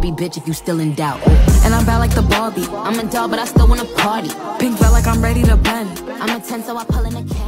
Barbie, bitch, if you still in doubt. And I'm bad like the Barbie. I'm a doll, but I still wanna party. Pink felt like I'm ready to bend. I'm a 10, so I pull in a K.